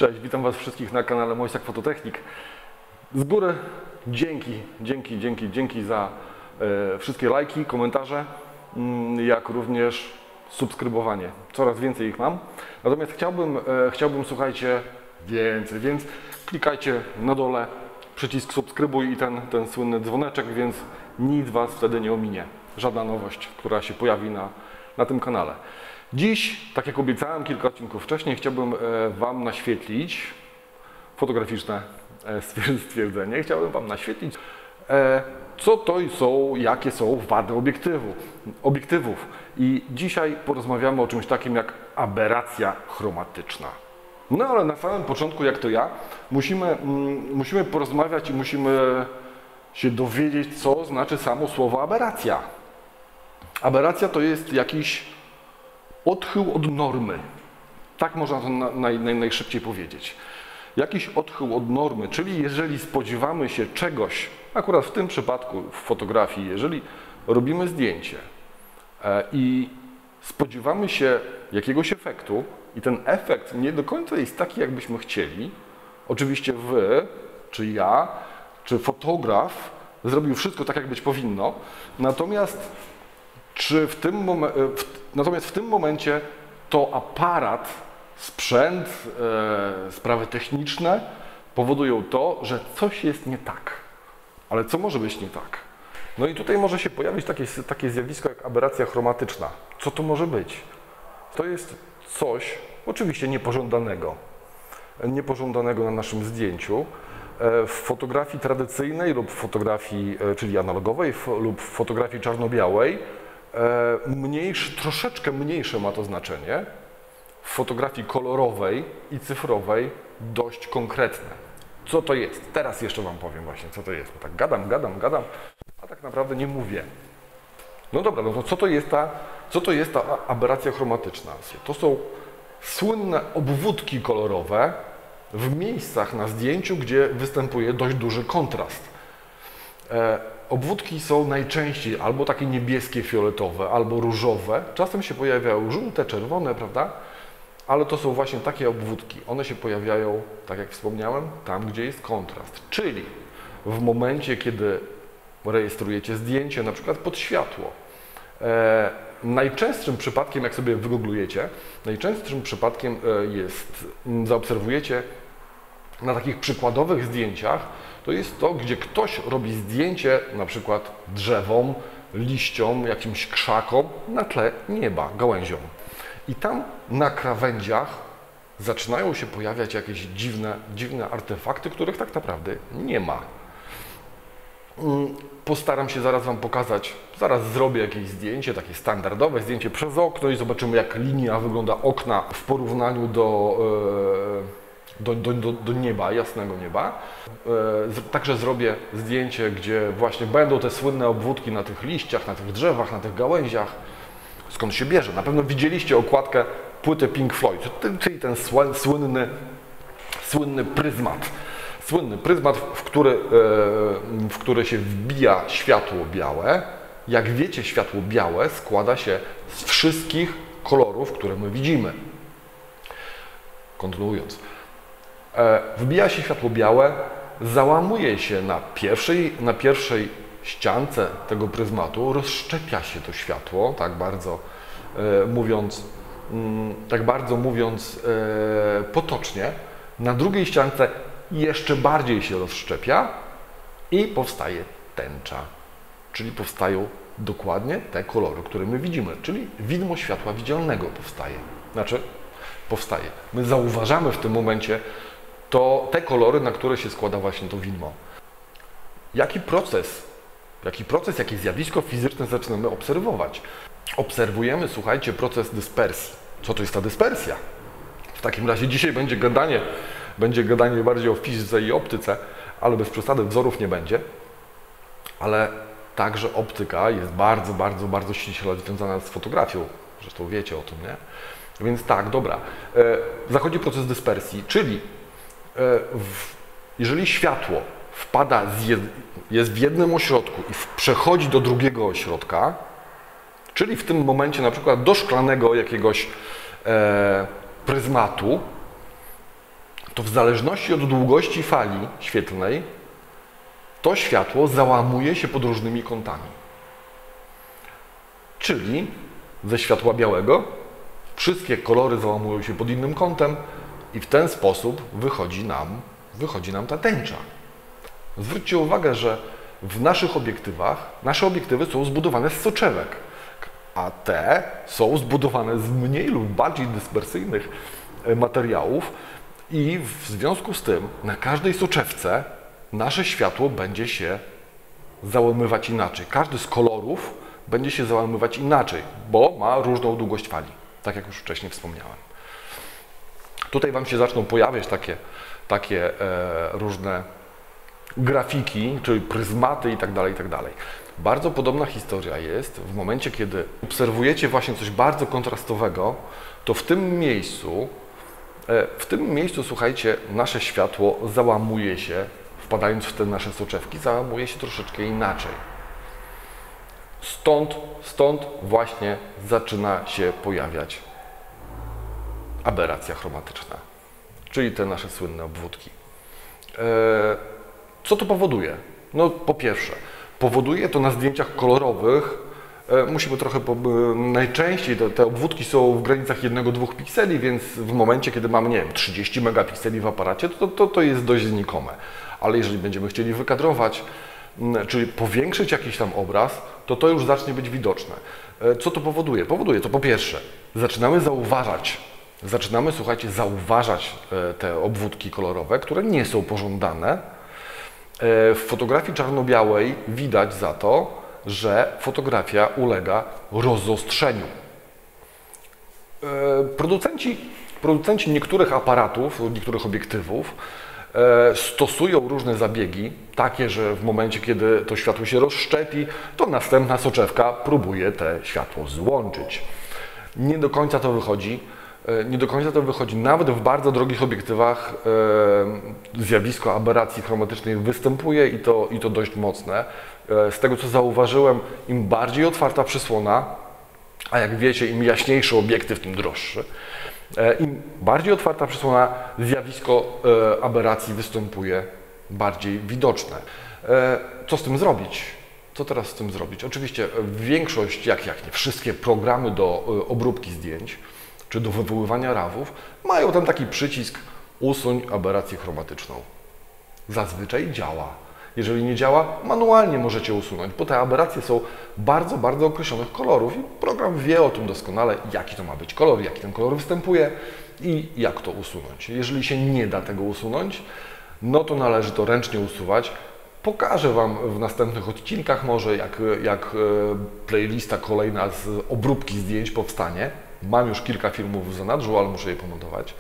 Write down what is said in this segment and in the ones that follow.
Cześć, witam Was wszystkich na kanale Mojsak Fototechnik. Z góry dzięki za wszystkie lajki, komentarze, jak również subskrybowanie. Coraz więcej ich mam. Natomiast chciałbym słuchajcie, więcej, więc klikajcie na dole przycisk subskrybuj i ten słynny dzwoneczek, więc nic Was wtedy nie ominie. Żadna nowość, która się pojawi na tym kanale. Dziś, tak jak obiecałem kilka odcinków wcześniej, chciałbym Wam naświetlić fotograficzne stwierdzenie. Chciałbym Wam naświetlić, co to są, jakie są wady obiektywów. I dzisiaj porozmawiamy o czymś takim jak aberracja chromatyczna. No ale na samym początku, jak to ja, musimy porozmawiać i musimy się dowiedzieć, co znaczy samo słowo aberracja. Aberracja to jest jakiś odchył od normy. Tak można to najszybciej powiedzieć. Jakiś odchył od normy, czyli jeżeli spodziewamy się czegoś, akurat w tym przypadku w fotografii, jeżeli robimy zdjęcie i spodziewamy się jakiegoś efektu i ten efekt nie do końca jest taki, jakbyśmy chcieli, oczywiście Wy, czy ja, czy fotograf zrobił wszystko tak, jak być powinno, natomiast w tym momencie to aparat, sprzęt, sprawy techniczne powodują to, że coś jest nie tak. Ale co może być nie tak? No i tutaj może się pojawić takie zjawisko jak aberracja chromatyczna. Co to może być? To jest coś oczywiście niepożądanego na naszym zdjęciu. W fotografii tradycyjnej lub fotografii, czyli analogowej lub fotografii czarno-białej troszeczkę mniejsze ma to znaczenie. W fotografii kolorowej i cyfrowej dość konkretne. Co to jest? Teraz jeszcze Wam powiem właśnie, co to jest. Bo tak gadam, a tak naprawdę nie mówię. No dobra, no to co to jest ta aberracja chromatyczna? To są słynne obwódki kolorowe w miejscach na zdjęciu, gdzie występuje dość duży kontrast. Obwódki są najczęściej albo takie niebieskie, fioletowe, albo różowe. Czasem się pojawiają żółte, czerwone, prawda? Ale to są właśnie takie obwódki. One się pojawiają, tak jak wspomniałem, tam, gdzie jest kontrast. Czyli w momencie, kiedy rejestrujecie zdjęcie, na przykład pod światło. Najczęstszym przypadkiem, jak sobie wygooglujecie, zaobserwujecie na takich przykładowych zdjęciach, to jest to, gdzie ktoś robi zdjęcie na przykład drzewom, liściom, jakimś krzakom na tle nieba, gałęziom. I tam na krawędziach zaczynają się pojawiać jakieś dziwne artefakty, których tak naprawdę nie ma. Postaram się zaraz Wam pokazać, zaraz zrobię jakieś zdjęcie, takie standardowe zdjęcie przez okno i zobaczymy, jak linia wygląda okna w porównaniu do nieba, jasnego nieba. Także zrobię zdjęcie, gdzie właśnie będą te słynne obwódki na tych liściach, na tych drzewach, na tych gałęziach. Skąd się bierze? Na pewno widzieliście okładkę płyty Pink Floyd, czyli ten słynny pryzmat. Słynny pryzmat, w który się wbija światło białe. Jak wiecie, światło białe składa się z wszystkich kolorów, które my widzimy. Kontynuując. Wbija się światło białe, załamuje się na pierwszej ściance tego pryzmatu, rozszczepia się to światło, tak bardzo mówiąc potocznie. Na drugiej ściance jeszcze bardziej się rozszczepia i powstaje tęcza, czyli powstają dokładnie te kolory, które my widzimy, czyli widmo światła widzialnego powstaje. My zauważamy w tym momencie te kolory, na które się składa właśnie to widmo. Jaki proces, jakie zjawisko fizyczne zaczynamy obserwować? Obserwujemy, słuchajcie, proces dyspersji. Co to jest ta dyspersja? W takim razie dzisiaj będzie gadanie bardziej o fizyce i optyce, ale bez przesady wzorów nie będzie. Ale także optyka jest bardzo ściśle związana z fotografią. Zresztą wiecie o tym, nie? Więc tak, dobra. Zachodzi proces dyspersji, czyli jeżeli światło jest w jednym ośrodku i przechodzi do drugiego ośrodka, czyli w tym momencie na przykład do szklanego jakiegoś pryzmatu, to w zależności od długości fali świetlnej to światło załamuje się pod różnymi kątami. Czyli ze światła białego wszystkie kolory załamują się pod innym kątem i w ten sposób wychodzi nam ta tęcza. Zwróćcie uwagę, że w naszych obiektywach, nasze obiektywy są zbudowane z soczewek, a te są zbudowane z mniej lub bardziej dyspersyjnych materiałów i w związku z tym na każdej soczewce nasze światło będzie się załamywać inaczej. Każdy z kolorów będzie się załamywać inaczej, bo ma różną długość fali, tak jak już wcześniej wspomniałem. Tutaj Wam się zaczną pojawiać takie różne grafiki, czyli pryzmaty i tak dalej, i tak dalej. Bardzo podobna historia jest w momencie, kiedy obserwujecie właśnie coś bardzo kontrastowego, to w tym miejscu, słuchajcie, nasze światło załamuje się, wpadając w te nasze soczewki, załamuje się troszeczkę inaczej. Stąd właśnie zaczyna się pojawiać aberracja chromatyczna, czyli te nasze słynne obwódki. Co to powoduje? No po pierwsze, powoduje to na zdjęciach kolorowych, musimy trochę, najczęściej te obwódki są w granicach 1-2 pikseli, więc w momencie, kiedy mamy, nie wiem, 30 megapikseli w aparacie, to jest dość znikome. Ale jeżeli będziemy chcieli wykadrować, czyli powiększyć jakiś tam obraz, to już zacznie być widoczne. Co to powoduje? Powoduje to po pierwsze, zaczynamy, słuchajcie, zauważać te obwódki kolorowe, które nie są pożądane. W fotografii czarno-białej widać za to, że fotografia ulega rozostrzeniu. Producenci niektórych aparatów, niektórych obiektywów stosują różne zabiegi, takie, że w momencie, kiedy to światło się rozszczepi, to następna soczewka próbuje te światło złączyć. Nie do końca to wychodzi. Nawet w bardzo drogich obiektywach zjawisko aberracji chromatycznej występuje i to dość mocne. Z tego, co zauważyłem, im bardziej otwarta przysłona, a jak wiecie, im jaśniejszy obiektyw, tym droższy, im bardziej otwarta przysłona, zjawisko aberracji występuje bardziej widoczne. Co z tym zrobić? Co teraz z tym zrobić? Oczywiście większość, jak nie wszystkie programy do obróbki zdjęć, czy do wywoływania RAW-ów, mają tam taki przycisk usuń aberrację chromatyczną. Zazwyczaj działa. Jeżeli nie działa, manualnie możecie usunąć, bo te aberracje są bardzo, bardzo określonych kolorów i program wie o tym doskonale, jaki to ma być kolor, jaki ten kolor występuje i jak to usunąć. Jeżeli się nie da tego usunąć, no to należy to ręcznie usuwać. Pokażę Wam w następnych odcinkach może, jak playlista kolejna z obróbki zdjęć powstanie. Mam już kilka filmów w zanadrzu, ale muszę je pomontować.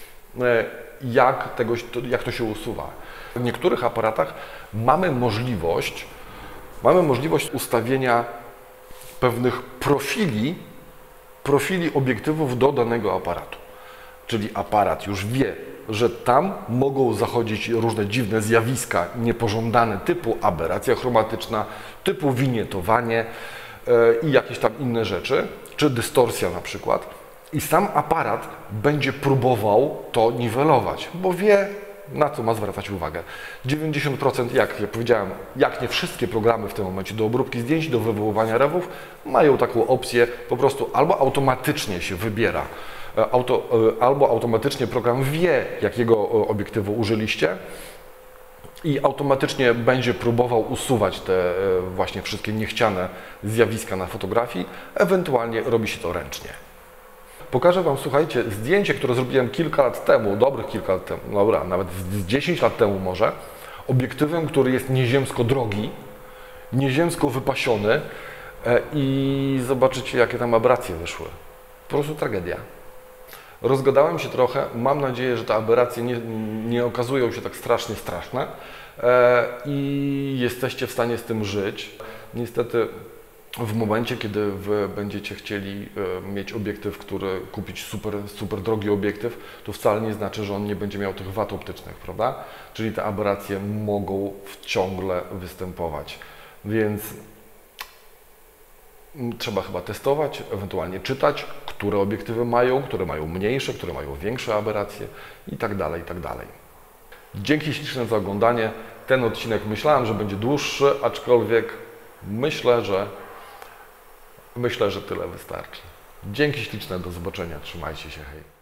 Jak to się usuwa. W niektórych aparatach mamy możliwość ustawienia pewnych profili obiektywów do danego aparatu. Czyli aparat już wie, że tam mogą zachodzić różne dziwne zjawiska niepożądane typu aberracja chromatyczna, typu winietowanie i jakieś tam inne rzeczy, czy dystorsja na przykład. I sam aparat będzie próbował to niwelować, bo wie, na co ma zwracać uwagę. 90%, jak ja powiedziałem, jak nie wszystkie programy w tym momencie do obróbki zdjęć, do wywoływania RAW-ów, mają taką opcję, po prostu albo automatycznie się wybiera, albo automatycznie program wie, jakiego obiektywu użyliście i automatycznie będzie próbował usuwać te właśnie wszystkie niechciane zjawiska na fotografii, ewentualnie robi się to ręcznie. Pokażę Wam, słuchajcie, zdjęcie, które zrobiłem kilka lat temu, dobrych kilka lat temu, dobra, nawet z 10 lat temu może, obiektywem, który jest nieziemsko drogi, nieziemsko wypasiony i zobaczycie, jakie tam aberracje wyszły. Po prostu tragedia. Rozgadałem się trochę, mam nadzieję, że te aberracje nie okazują się tak strasznie straszne i jesteście w stanie z tym żyć. Niestety w momencie, kiedy Wy będziecie chcieli mieć obiektyw, kupić super drogi obiektyw, to wcale nie znaczy, że on nie będzie miał tych wad optycznych, prawda? Czyli te aberracje mogą ciągle występować, więc trzeba chyba testować, ewentualnie czytać, które obiektywy mają, które mają mniejsze, które mają większe aberracje i tak dalej, i tak dalej. Dzięki śliczne za oglądanie. Ten odcinek myślałem, że będzie dłuższy, aczkolwiek myślę, że tyle wystarczy. Dzięki śliczne, do zobaczenia, trzymajcie się, hej.